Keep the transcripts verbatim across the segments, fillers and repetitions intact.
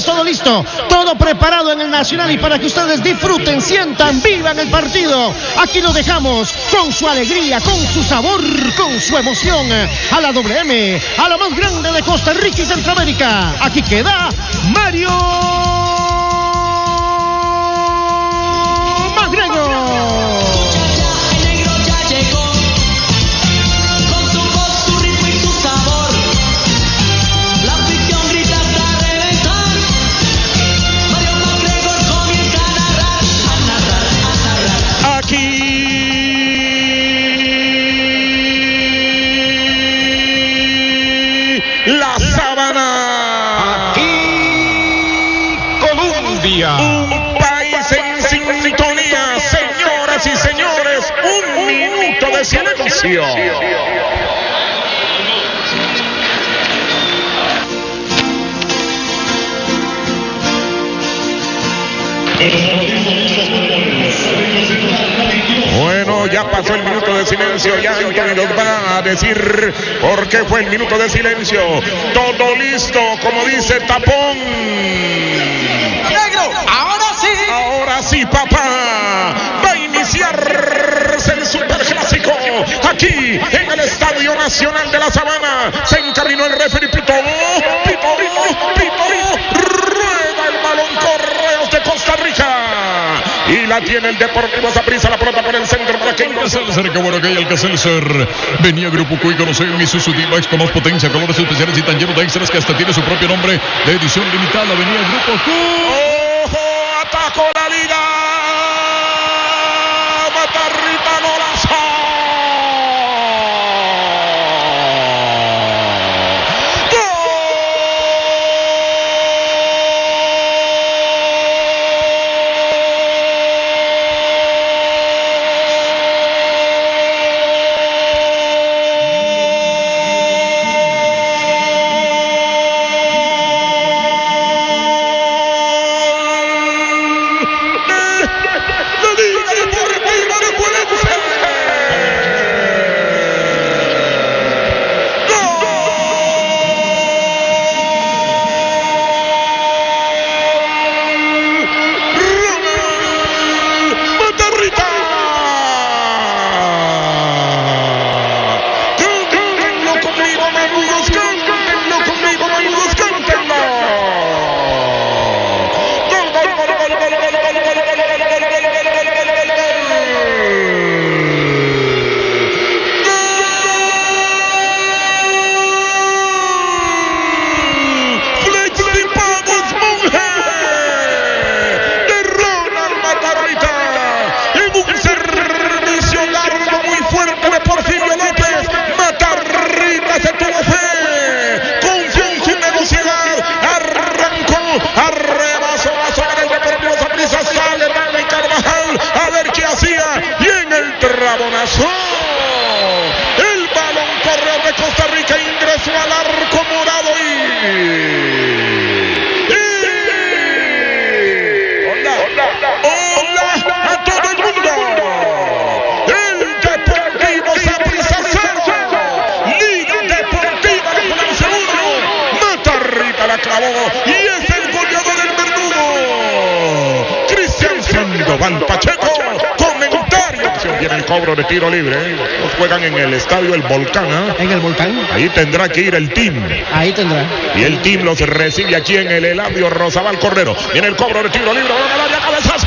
ustedes todo listo, todo preparado en el Nacional y para que ustedes disfruten, sientan, vivan el partido. Aquí lo dejamos con su alegría, con su sabor, con su emoción. A la doble M, a la más grande de Costa Rica y Centroamérica. Aquí queda Mario Magregor. La Sabana, aquí Colombia, un país en sintonía, señoras y señores, un minuto de silencio. Bueno, ya pasó el minuto de silencio, ya Anthony nos va a decir por qué fue el minuto de silencio. Todo listo, como dice Tapón. Negro, ahora sí. Ahora sí, papá. Va a iniciarse el superclásico aquí en el Estadio Nacional de la Sabana. Se encaminó el referee, pitó, pitó, pitó, rueda el balón, Correos de Costa Rica. Y la tiene el Deportivo Saprissa, la pelota por el centro para que Alcacelser, qué bueno que hay Alcacelser. Venía Grupo Q y conoce un Isuzu D-Max con más potencia, colores especiales y tan lleno de extras que hasta tiene su propio nombre de edición limitada. Venía Grupo Q. ¡Ojo! ¡Atacó la liga! ¡Matarrita golazo! El balón correo de Costa Rica ingresó al arco morado y... y... ¡Hola! ¡Hola a todo el mundo! El Deportivo Saprissa cero, Liga Deportiva Nacional uno, Matarrita la clavó y es el goleador del Verdugo, Cristian Sandoval Pacheco. Viene el cobro de tiro libre. Los juegan en el estadio El Volcán. ¿eh? En el Volcán. Ahí tendrá que ir el team. Ahí tendrá. Y el team los recibe aquí en el Eladio Rosabal Cordero. Viene el cobro de tiro libre. ¡Van al área, cabezazo!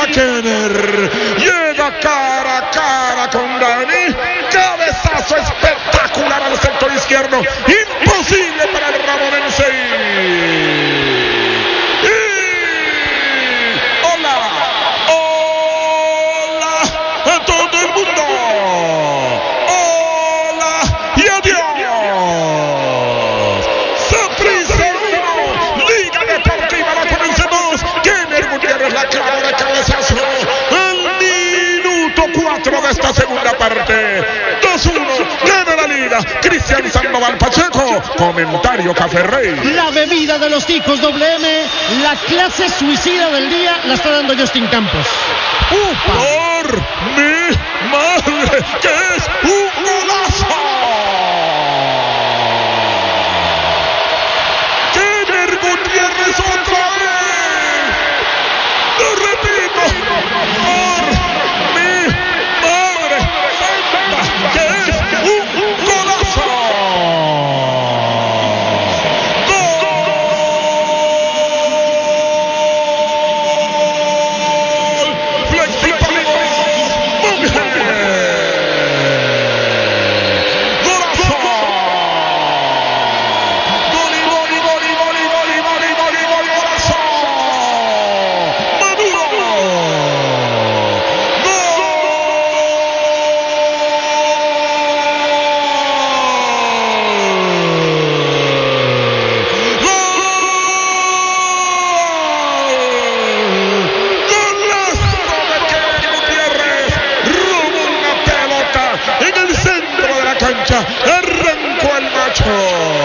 a Kenner. Llega cara a cara con Dani. Cabezazo espectacular al sector izquierdo. Imposible para el ramonense. Esta segunda parte, dos uno, gana la liga Cristian Sandoval Pacheco. Comentario Café Rey. La bebida de los ticos doble eme, la clase suicida del día, la está dando Justin Campos. ¡Upa! Por mi madre, que es un golazo. Kenner Gutiérrez otra vez. Lo repito. Por mi madre santa, que es un golazo. Gol. Flexible. Golazo. Gol y gol y gol y gol y gol y gol y gol y gol, golazo. Maduro. Arrancó el macho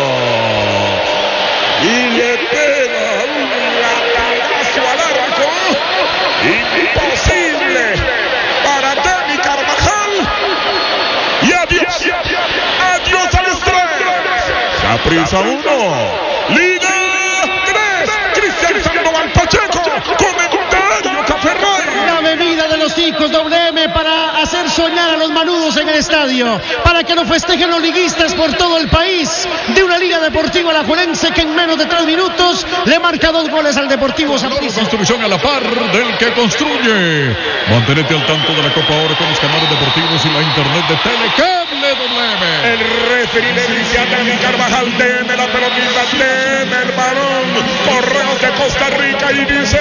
y le pega un latazo al arco. Imposible para Dani Carvajal. Y adiós, adiós al estrés. Saprissa uno, Liga tres. Cristian Sandoval Pacheco. Comentario Café Rey. La bebida de los ticos doble eme para hacer soñar a los manudos en el estadio, para que lo festejen los liguistas por todo el país, de una Liga Deportiva Alajuelense que en menos de tres minutos le marca dos goles al Deportivo Saprissa. Construcción a la par del que construye. Mantenete al tanto de la Copa Oro con los canales deportivos y la internet de Telecable doble eme. El referee le dice a Dani Carvajal: deme la pelotita, deme el balón. Correos de Costa Rica y dice: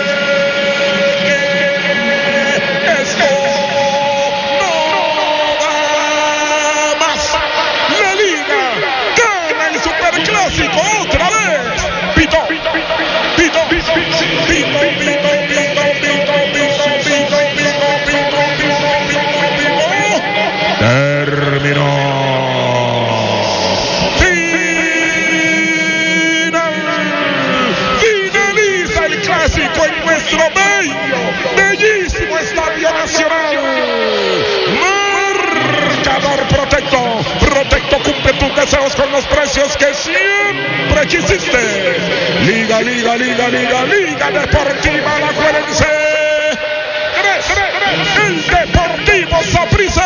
esto no da más. La Liga gana el Superclásico otra vez. Pito, pito, pito, pito, pito, pito, pito, pito, terminó. Final. Finaliza el clásico en nuestro bello, bellísimo Estadio Nacional. Marcador Protecto. Protecto cumple tus deseos con los precios que siempre quisiste. Liga, Liga, Liga, Liga, Liga Deportiva Alajuelense. El Deportivo Saprissa